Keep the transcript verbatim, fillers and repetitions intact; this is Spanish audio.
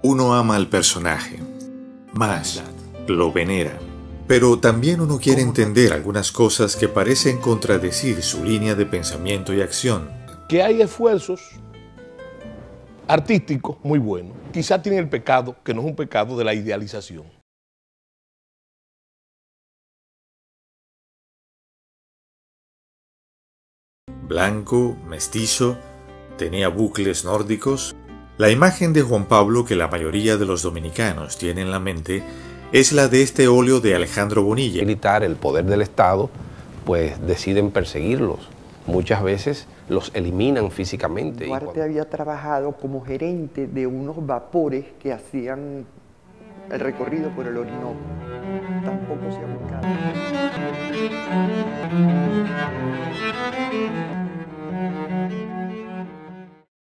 Uno ama al personaje, más lo venera, pero también uno quiere entender algunas cosas que parecen contradecir su línea de pensamiento y acción. Que hay esfuerzos artísticos muy buenos. Quizás tienen el pecado, que no es un pecado, de la idealización. Blanco, mestizo, tenía bucles nórdicos. La imagen de Juan Pablo que la mayoría de los dominicanos tienen en la mente es la de este óleo de Alejandro Bonilla. Militar, el poder del Estado, pues deciden perseguirlos. Muchas veces los eliminan físicamente. Duarte cuando... había trabajado como gerente de unos vapores que hacían el recorrido por el Orinoco. Tampoco se ha buscado.